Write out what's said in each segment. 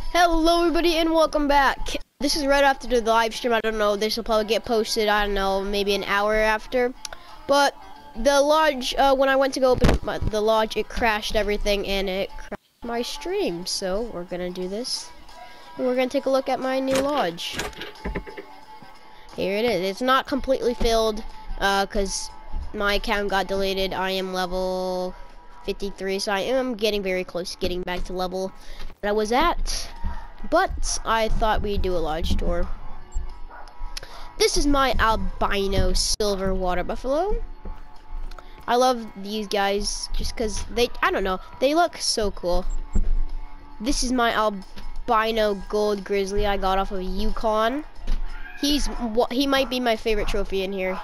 Hello everybody and welcome back. This is right after the live stream. I don't know, this will probably get posted, I don't know, maybe an hour after. But the lodge, when I went to go open the lodge, it crashed everything and it crashed my stream. So we're gonna do this. And we're gonna take a look at my new lodge. Here it is. It's not completely filled, cause my account got deleted. I am level 53, so I am getting very close to getting back to level that I was at. But I thought we'd do a lodge tour. This is my albino silver water buffalo. I love these guys just because I don't know, they look so cool. This is my albino gold grizzly I got off of Yukon. He might be my favorite trophy in here.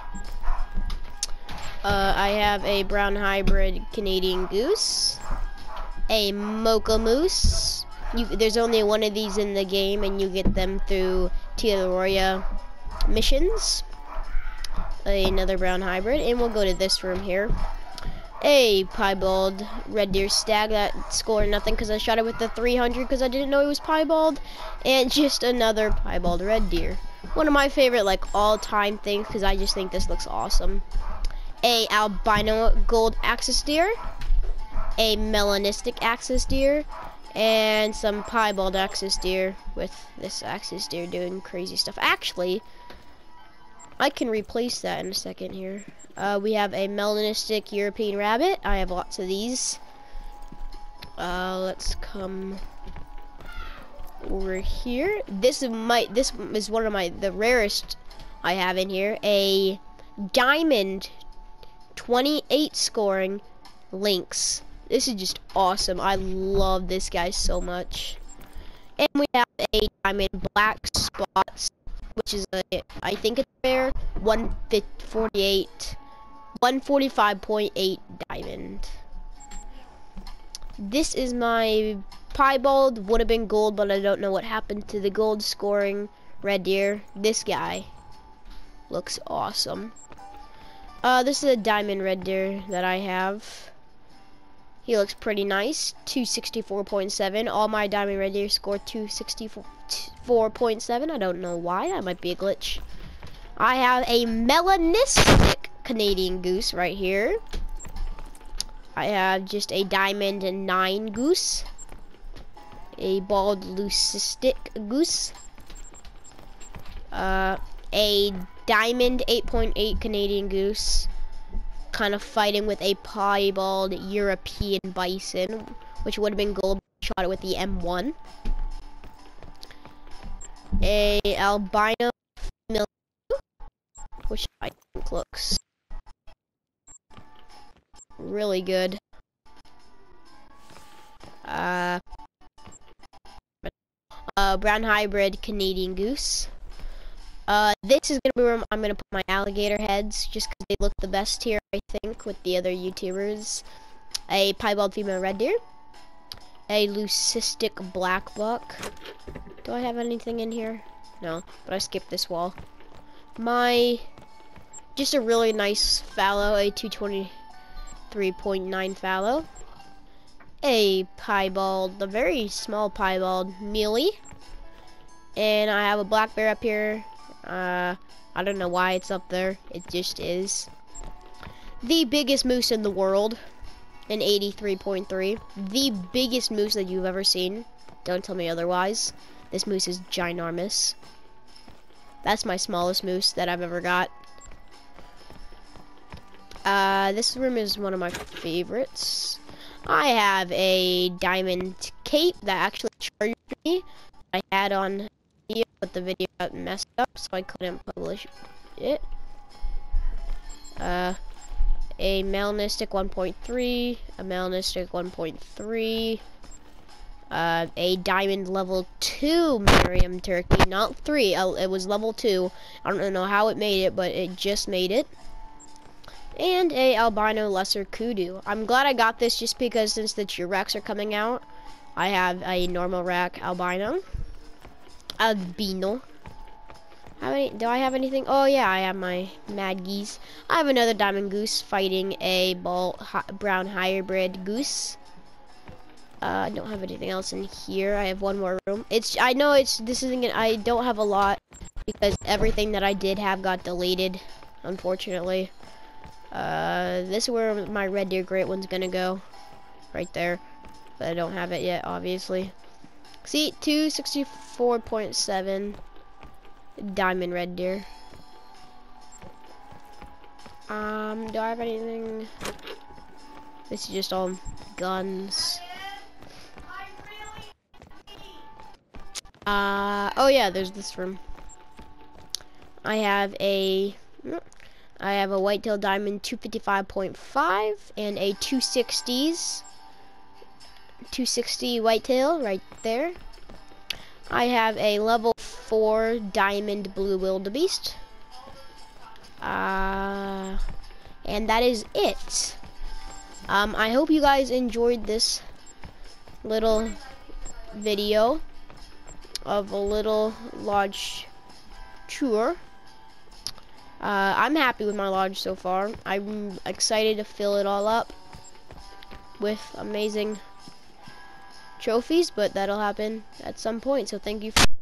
I have a brown hybrid Canadian goose, a mocha moose. There's only one of these in the game, and you get them through Tia missions. Another brown hybrid, and we'll go to this room here. A piebald red deer stag that scored nothing because I shot it with the 300 because I didn't know it was piebald, and just another piebald red deer. One of my favorite all-time things because I just think this looks awesome. A albino gold axis deer, a melanistic axis deer, and some piebald axis deer with this axis deer doing crazy stuff. Actually, I can replace that in a second here. We have a melanistic European rabbit. I have lots of these. Let's come over here. This is one of the rarest I have in here. A diamond 28 scoring lynx. This is just awesome. I love this guy so much. And we have a diamond black spots, which is I think it's rare, 145.8 diamond. This is my piebald, would have been gold, but I don't know what happened to the gold scoring red deer. This guy looks awesome. This is a diamond red deer that I have. He looks pretty nice. 264.7. All my diamond red deer scored 264.7. I don't know why. That might be a glitch. I have a melanistic Canadian goose right here. I have just a diamond 9 goose. A bald leucistic goose. A diamond 8.8 Canadian goose. Kind of fighting with a piebald European bison, which would have been gold. Shot it with the M1. A albino female, which I think looks really good. Brown hybrid Canadian goose. This is gonna be where I'm gonna put my alligator heads, just because they look the best here, I think, with the other YouTubers. A piebald female red deer. A leucistic black buck. Do I have anything in here? No, but I skipped this wall. Just a really nice fallow, a 223.9 fallow. A piebald, a very small piebald mealy. And I have a black bear up here. I don't know why it's up there. It just is. The biggest moose in the world, an 83.3. The biggest moose that you've ever seen. Don't tell me otherwise. This moose is ginormous. That's my smallest moose that I've ever got. This room is one of my favorites. I have a diamond cape that actually charged me. I had on video, but the video got messed up, so I couldn't publish it. A melanistic 1.3, a melanistic 1.3, a diamond level 2 Merriam turkey, not 3. It was level 2. I don't know how it made it, but it just made it. And a albino lesser kudu. I'm glad I got this just because since the true racks are coming out, I have a normal rack albino. Albino. Do I have anything? Oh yeah, I have my mad geese. I have another diamond goose fighting a brown hybrid goose. I don't have anything else in here. I have one more room. I know this isn't gonna, I don't have a lot because everything that I did have got deleted, unfortunately. This is where my Red Deer Great One's gonna go, right there, but I don't have it yet, obviously. See, 264.7 Diamond Red Deer. Do I have anything? This is just all guns. Oh yeah, there's this room. I have a Whitetail Diamond 255.5 and a 260 Whitetail right there. I have a level 4 Diamond Blue Wildebeest. And that is it. I hope you guys enjoyed this little video of a little lodge tour. I'm happy with my lodge so far. I'm excited to fill it all up with amazing trophies, but that'll happen at some point. So thank you for